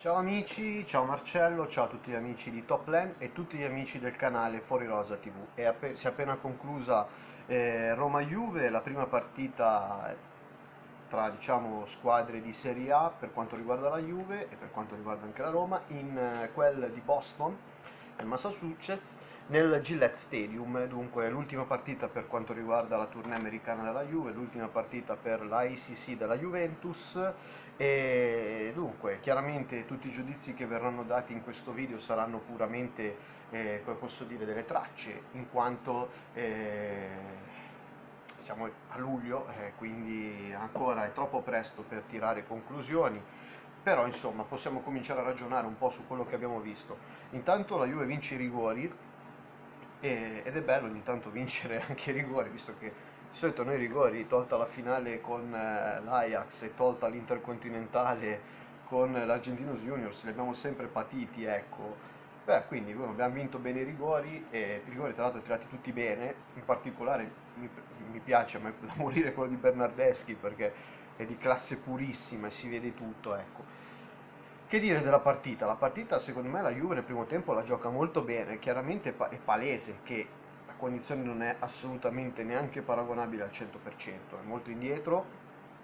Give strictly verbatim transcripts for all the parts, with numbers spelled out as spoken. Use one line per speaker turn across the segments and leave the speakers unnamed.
Ciao amici, ciao Marcello, ciao a tutti gli amici di Topland e tutti gli amici del canale Fuori Rosa T V. È appe- si è appena conclusa eh, Roma-Juve, la prima partita tra diciamo squadre di Serie A per quanto riguarda la Juve e per quanto riguarda anche la Roma, in eh, quel di Boston, nel Massachusetts, nel Gillette Stadium. Dunque l'ultima partita per quanto riguarda la tournée americana della Juve, l'ultima partita per la A C C della Juventus. E dunque, chiaramente tutti i giudizi che verranno dati in questo video saranno puramente, eh, come posso dire, delle tracce, in quanto eh, siamo a luglio, eh, quindi ancora è troppo presto per tirare conclusioni, però insomma possiamo cominciare a ragionare un po' su quello che abbiamo visto. Intanto la Juve vince i rigori e- ed è bello ogni tanto vincere anche i rigori, visto che di solito noi i rigori, tolta la finale con eh, l'Ajax e tolta l'Intercontinentale con l'Argentinos Juniors, li abbiamo sempre patiti, ecco. Beh, quindi bueno, abbiamo vinto bene i rigori e i rigori tra l'altro tirati tutti bene, in particolare mi, mi piace ma da morire quello di Bernardeschi perché è di classe purissima e si vede tutto, ecco. Che dire della partita? La partita secondo me la Juve nel primo tempo la gioca molto bene, chiaramente pa- è palese che la condizione non è assolutamente neanche paragonabile al cento per cento, è molto indietro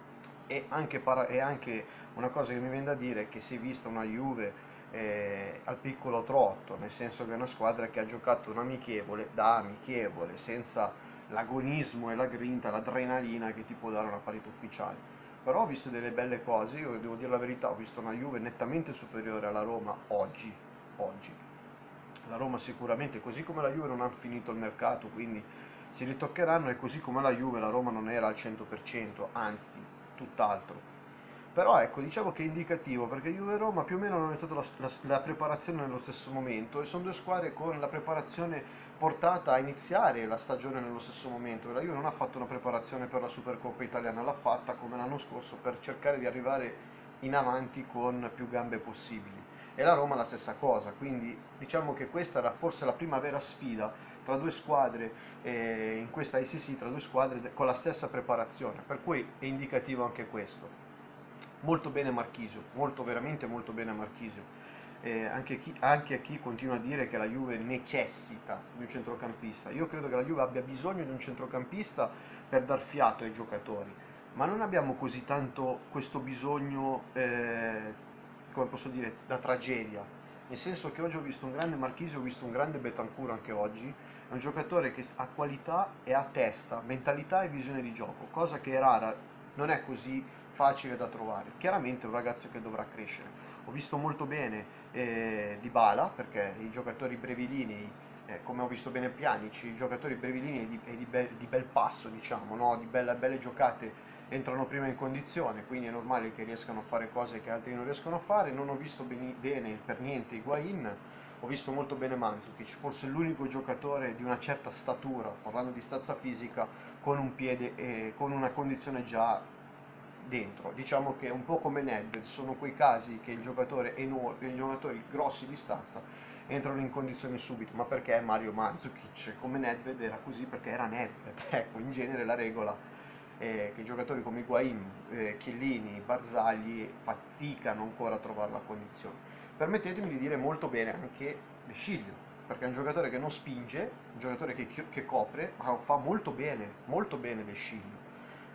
e anche, para- e anche una cosa che mi viene da dire è che si è vista una Juve eh, al piccolo trotto, nel senso che è una squadra che ha giocato un amichevole da amichevole, senza l'agonismo e la grinta, l'adrenalina che ti può dare una partita ufficiale. Però ho visto delle belle cose, io devo dire la verità, ho visto una Juve nettamente superiore alla Roma oggi, oggi. La Roma sicuramente, così come la Juve non ha finito il mercato, quindi si ritoccheranno e così come la Juve la Roma non era al cento per cento, anzi, tutt'altro. Però ecco, diciamo che è indicativo perché Juve e Roma più o meno non è stata la, la- la preparazione nello stesso momento e sono due squadre con la preparazione portata a iniziare la stagione nello stesso momento. La Juve non ha fatto una preparazione per la Supercoppa italiana, l'ha fatta come l'anno scorso per cercare di arrivare in avanti con più gambe possibili. E la Roma la stessa cosa, quindi diciamo che questa era forse la prima vera sfida tra due squadre eh, in questa I C C, tra due squadre de- con la stessa preparazione, per cui è indicativo anche questo. Molto bene Marchisio, molto veramente molto bene Marchisio. Eh, anche, chi, anche a chi continua a dire che la Juve necessita di un centrocampista. Io credo che la Juve abbia bisogno di un centrocampista per dar fiato ai giocatori, ma non abbiamo così tanto questo bisogno, eh, come posso dire, da tragedia. Nel senso che oggi ho visto un grande Marchisio, ho visto un grande Bentancur anche oggi, è un giocatore che ha qualità e ha testa, mentalità e visione di gioco, cosa che è rara, non è così facile da trovare. Chiaramente è un ragazzo che dovrà crescere. Ho visto molto bene eh, Dybala, perché i giocatori brevilini, eh, come ho visto bene Pjanic, i giocatori brevilini e di, e di, bel, di bel passo, diciamo, no? Di bella, belle giocate entrano prima in condizione, quindi è normale che riescano a fare cose che altri non riescono a fare. Non ho visto bene, bene per niente Higuain, ho visto molto bene Mandzukic, forse l'unico giocatore di una certa statura, parlando di stazza fisica, con un piede e con una condizione già dentro. Diciamo che è un po' come Nedved, sono quei casi che il giocatore enorme, i giocatori grossi di stazza entrano in condizioni subito, ma perché Mario Mandzukic, come Nedved era così perché era Nedved. Ecco, in genere la regola è che giocatori come Higuain, eh, Chiellini, Barzagli faticano ancora a trovare la condizione. Permettetemi di dire molto bene anche De Sciglio, perché è un giocatore che non spinge, un giocatore che, chi- che copre, ma fa molto bene, molto bene De Sciglio.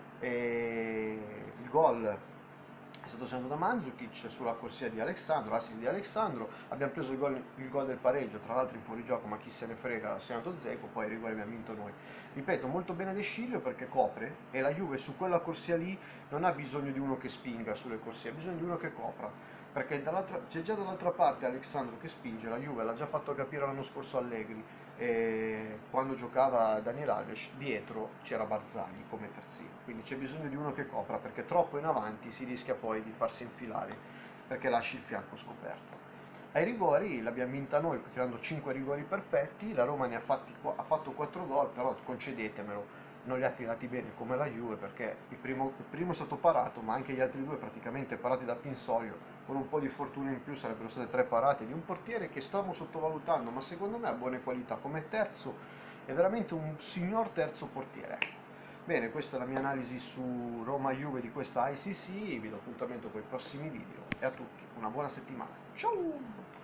E il gol è stato segnato da Mandzukic sulla corsia di Alexandro, assist di Alexandro. Abbiamo preso il gol, il gol del pareggio, tra l'altro in fuorigioco, ma chi se ne frega, ha segnato Dzeko, poi il rigore abbiamo vinto noi. Ripeto, molto bene De Sciglio perché copre e la Juve su quella corsia lì non ha bisogno di uno che spinga sulle corsie, ha bisogno di uno che copra. Perché c'è già dall'altra parte Alexandro che spinge, la Juve l'ha già fatto capire l'anno scorso Allegri, e quando giocava Daniel Alves, dietro c'era Barzagli come terzino, quindi c'è bisogno di uno che copra perché troppo in avanti si rischia poi di farsi infilare perché lasci il fianco scoperto. Ai rigori l'abbiamo vinta noi tirando cinque rigori perfetti, la Roma ne ha, fatti, ha fatto quattro gol, però concedetemelo, non li ha tirati bene come la Juve perché il primo, il primo è stato parato, ma anche gli altri due praticamente parati da Pinsoglio, con un po' di fortuna in più sarebbero state tre parate di un portiere che stiamo sottovalutando, ma secondo me ha buone qualità come terzo, è veramente un signor terzo portiere. Bene, questa è la mia analisi su Roma-Juve di questa I C C, vi do appuntamento con i prossimi video e a tutti una buona settimana. Ciao!